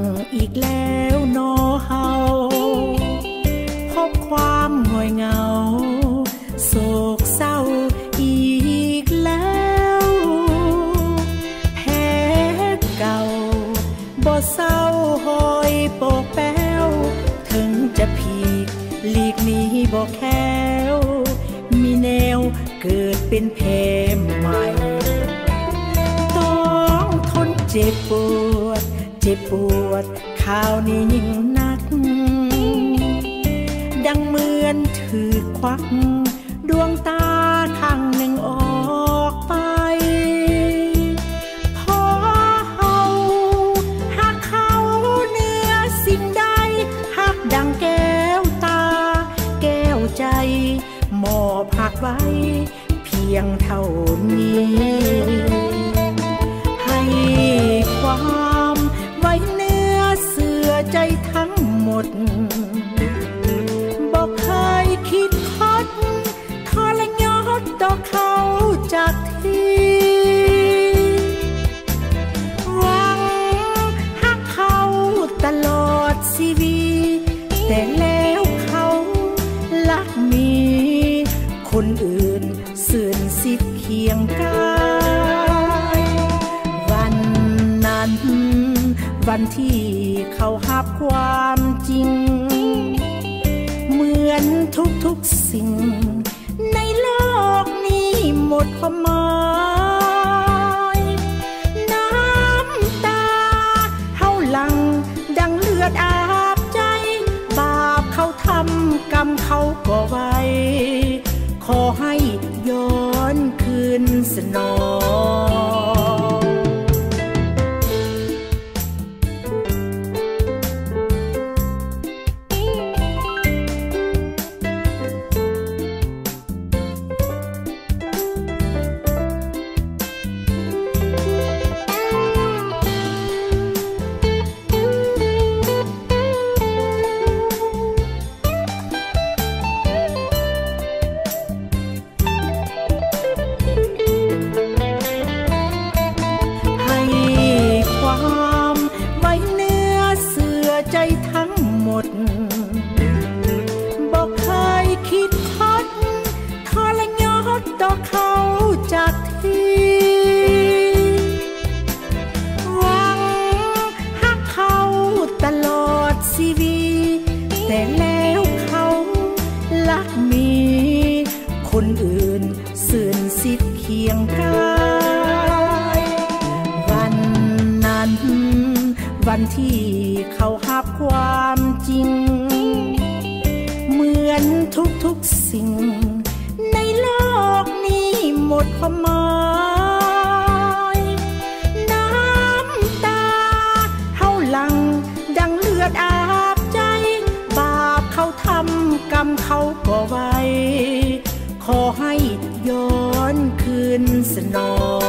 อีกแล้วนอเฮาพบความง่อยเหงาโศกเศร้าอีกแล้วแพ้เก่าบ่เศร้าหอยโปกแป้วถึงจะพีกหลีกหนีบ่แค้วมีแนวเกิดเป็นแผลใหม่ต้องทนเจ็บปวดเจ็บปวดข่าวนี้ยิ่งนักดังเหมือนถือควักดวงตาข้างหนึ่งออกไปพอเฮาหักเขาเหนือสิ่งใดหักดังแก้วตาแก้วใจมอบหักไว้เพียงเท่านี้ให้ความไว้เนื้อเสื่อใจทั้งหมดบอกเคยคิดคดทรยศต่อเขาจากที่หวังหักเขาตลอดชีวิตแต่แล้วเขาลักมีคนอื่นสื่นสิทธิ์เคียงกายวันนั้นวันที่เขาหับความจริงเหมือนทุกสิ่งในโลกนี้หมดความหมายน้ำตาเฮาหลั่งดังเลือดอาบใจบาปเขาทำกรรมเขาก่อไว้ขอให้ย้อนคืนสนองบอกเคยคิดคดทรยศต่อเขาจากที่หวังหักเขาตลอดชีวิตแต่แล้วเขาลักมีคนอื่นสื่นสิทธิ์เคียงกายวันนั้นวันที่เขาหับความจริงเหมือนทุกสิ่งในโลกนี้หมดความหมายน้ำตาเฮาหลั่งดังเลือดอาบใจบาปเขาทำกรรมเขาก่อไว้ขอให้ย้อนคืนสนอง